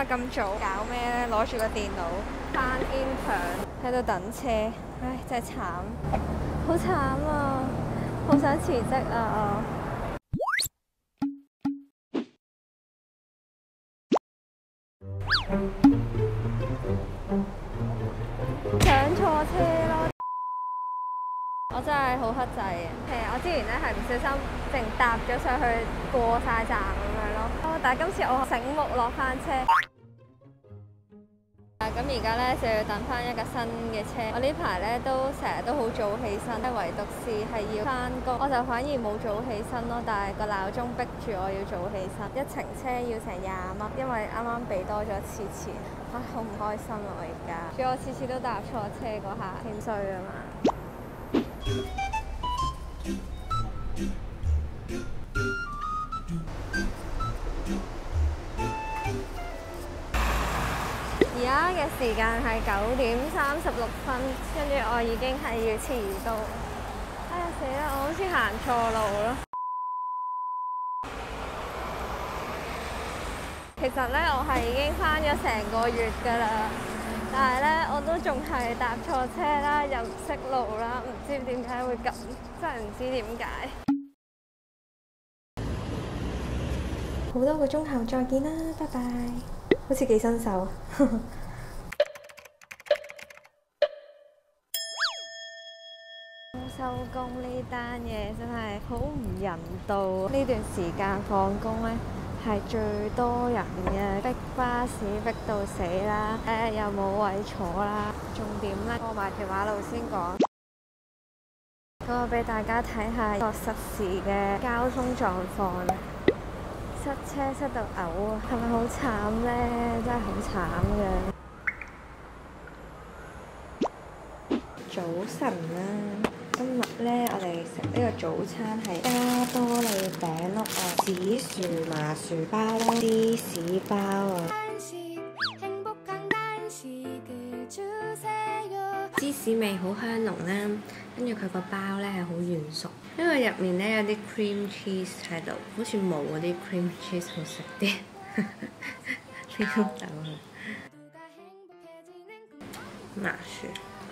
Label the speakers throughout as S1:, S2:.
S1: 咁早搞咩咧？攞住個電腦翻 intern 喺度等車，唉，真係慘，好慘啊！好想辭職啊！上錯車咯！我真係好黑仔啊！其實我之前咧係唔小心淨搭咗上去過晒站咁樣咯，但係今次我醒目落翻車。咁而家咧就要等翻一架新嘅車。我呢排咧都成日都好早起身，唯獨是係要翻工，我就反而冇早起身咯。但係個鬧鐘逼住我要早起身，一程車要成20蚊，因為啱啱俾多咗一次錢，唉，好唔開心啊！我而家，仲要我次次都搭錯車嗰下，天衰啊嘛！而家嘅時間係9:36，跟住我已經係要遲到。哎呀死啦！我好似行錯路咯。其實咧，我係已經返咗成個月㗎啦，但係咧我都仲係搭錯車啦，又唔識路啦，唔知點解會咁，真係唔知點解。好多個鐘後再見啦，拜拜。好似幾新手。收工呢單嘢真係好唔人道。呢段時間放工呢係最多人嘅，逼巴士逼到死啦，又冇位坐啦。重點呢，過埋條馬路先講。咁我俾大家睇下個實時嘅交通狀況。塞車塞到嘔啊！係咪好慘呢？真係好慘嘅。早晨啦，今日呢，我哋食呢個早餐係加多利餅咯，紫薯麻薯包啦，芝士包啊。芝士味好香濃啦，跟住佢個包呢係好軟熟，因為入面呢有啲 cream cheese 喺度，好似冇嗰啲 cream cheese 好食啲。呢個豆啊，麻薯。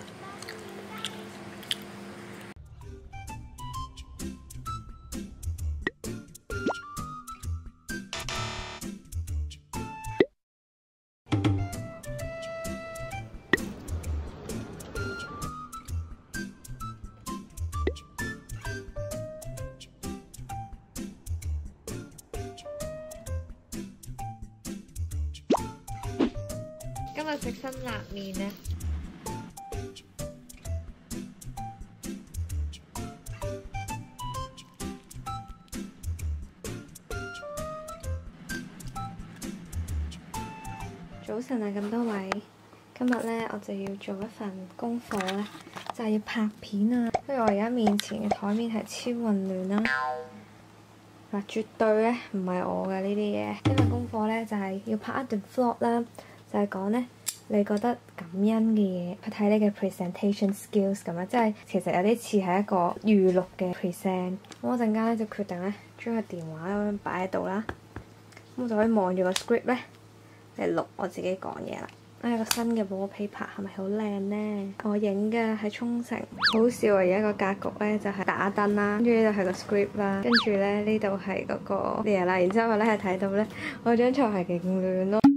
S1: 今日食辛辣麵呢，早晨啊，咁多位，今日呢，我就要做一份功課咧，就係要拍片啊。因為我而家面前嘅台面係超混亂啦。嗱，絕對咧唔係我嘅呢啲嘢。呢份功課呢，就係要拍一段 vlog 啦。就係講呢，你覺得感恩嘅嘢，去睇你嘅 presentation skills 咁樣，即係其實有啲似係一個預錄嘅 present。咁我陣間咧就決定咧，將個電話咁樣擺喺度啦，咁我就可以望住個 script 咧嚟錄我自己講嘢啦。個新嘅 wallpaper 係咪好靚呢？我影嘅喺沖繩，好笑啊！而家個格局咧就係打燈啦，跟住呢度係個 script 啦，跟住咧呢度係嗰個嘢啦，然之後咧係睇到咧我張牀係勁亂咯。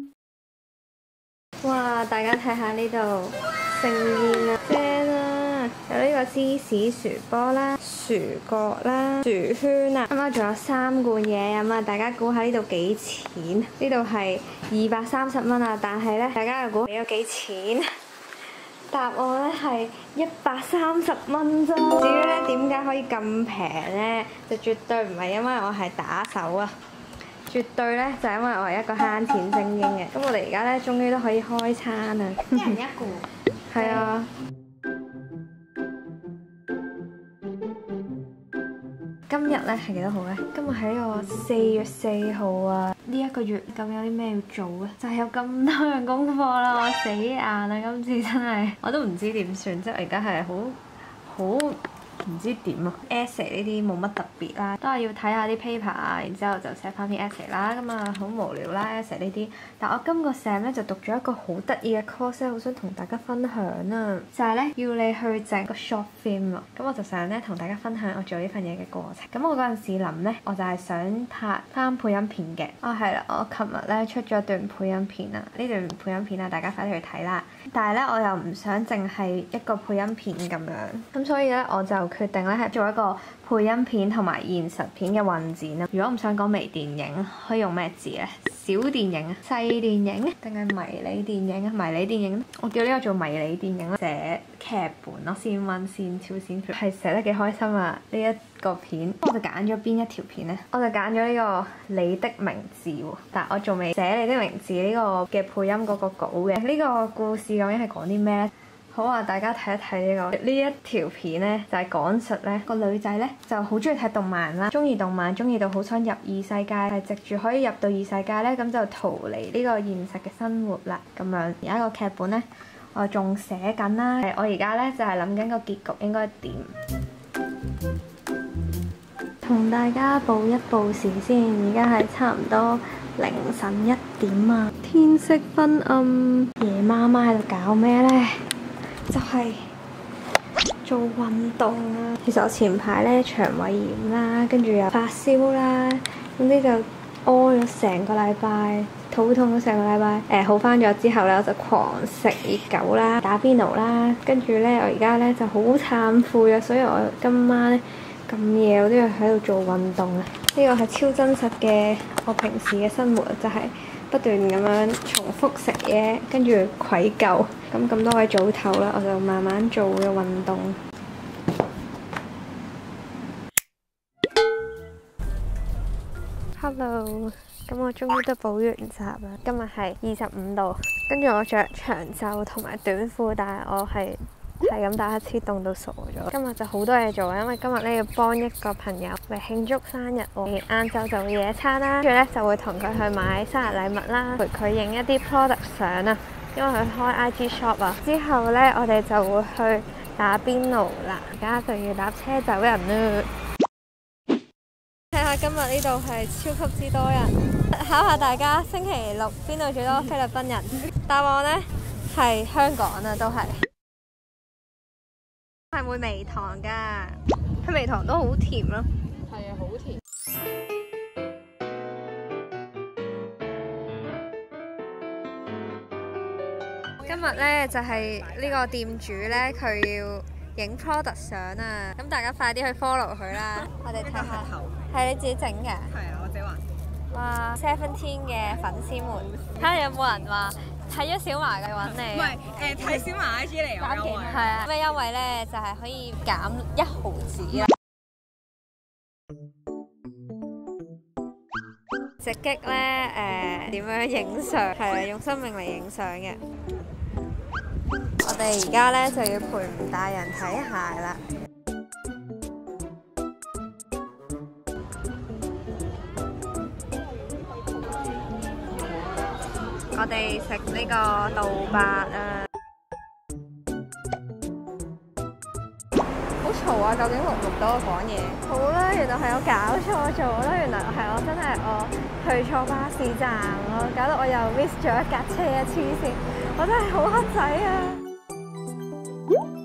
S1: 哇！大家睇下呢度盛宴啊，正啊！有呢個芝士薯波啦、薯角啦、薯圈啊，啱啱仲有3罐嘢飲啊！大家估下呢度幾錢？呢度係230蚊啊！但係咧，大家又估俾咗幾錢？答案咧係130蚊啫。至於咧點解可以咁平咧，就絕對唔係因為我係打手啊！絕對咧就係因為我係一個慳錢精英嘅。咁我哋而家咧終於都可以開餐啦！一人一個。係啊。今日咧係幾多號咧？今日係呢個4月4號啊！呢一個月咁有啲咩要做啊？就係有咁多樣功課啦，我死硬啊！今次真係我都唔知點算，即係我而家係好唔知點啊 essay 呢啲冇乜特別啦，都係要睇下啲 paper 啊，然之後就寫翻篇 essay 啦。咁啊好無聊啦 essay 呢啲。但我今個 sem 咧就讀咗一個好得意嘅 course 咧，好想同大家分享啊！就係咧要你去整個 short film 啊。咁我就想咧同大家分享我做呢份嘢嘅過程。咁我嗰陣時諗咧，我就係想拍翻配音片嘅。係啦，我琴日咧出咗段配音片啊，呢段配音片啊，大家快啲去睇啦！但係咧我又唔想淨係一個配音片咁樣，咁所以咧我就決定咧係做一個配音片同埋現實片嘅混戰啦。如果唔想講微電影，可以用咩字咧？小電影啊，細電影定係迷你電影啊？迷你電影，我叫呢個做迷你電影啦。寫劇本咯，先溫先超先票，係寫得幾開心啊！呢一個片，我就揀咗邊一條片呢？我就揀咗呢個你的名字喎，但係我仲未寫你的名字呢個嘅配音嗰個稿嘅。呢個故事究竟係講啲咩呢？好啊，大家睇一睇呢一條片呢，就係講述呢個女仔呢，就好中意睇動漫啦，中意動漫，中意到好想入異世界，係藉住可以入到異世界呢，咁就逃離呢個現實嘅生活啦。咁樣而家個劇本呢，我仲寫緊啦。我而家呢，就係諗緊個結局應該點。同大家報一報時先，而家係差唔多凌晨1點啊，天色昏暗，夜媽媽喺度搞咩呢？就係做運動啊！其實我前排咧腸胃炎啦，跟住又發燒啦，總之就屙咗成個禮拜，肚痛咗成個禮拜。好翻咗之後咧，我就狂食熱狗啦，打邊爐啦，跟住咧我而家咧就好懺悔啊！所以我今晚咧咁夜我都要喺度做運動啊！呢個係超真實嘅我平時嘅生活，就係不斷咁樣重複食嘢，跟住愧疚。咁多位早唞啦，我就慢慢做嘅運動。Hello，咁我終於都補完習啦。今日係25度，跟住我着長袖同埋短褲，但係我係咁打乞嗤，凍到傻咗。今日就好多嘢做，因為今日咧要幫一個朋友嚟慶祝生日喎。晏晝就會野餐啦，跟住咧就會同佢去買生日禮物啦，陪佢影一啲 product 相啊。因為佢開 IG shop 啊，之後呢，我哋就會去打邊爐啦。而家就要搭車走人啦。睇下今日呢度係超級之多人，考下大家星期六邊度最多菲律賓人？答案呢係香港啊，都係。係會微糖㗎，佢微糖都好甜咯。係啊，好甜。今日咧就係呢個店主咧，佢要影 product 相啊！咁大家快啲去 follow 佢啦！我哋睇下，係你自己整嘅？係啊，我自己畫。哇 ！Seventeen 嘅粉絲們，睇下有冇人話睇咗小嫲嘅揾你？唔係睇小嫲 IG 嚟有優惠。係啊，咩優惠咧？就係可以減1毫子啊！直擊咧點樣影相？係啊，用生命嚟影相嘅。我哋而家咧就要陪吳大人睇鞋啦。我哋食呢個杜伯啊，好嘈啊！究竟錄唔錄到我講嘢？好啦，原來係我搞錯咗啦，原來係我真係我去錯巴士站咯，搞到我又 miss 咗一架車啊！黐線，我真係好黑仔啊！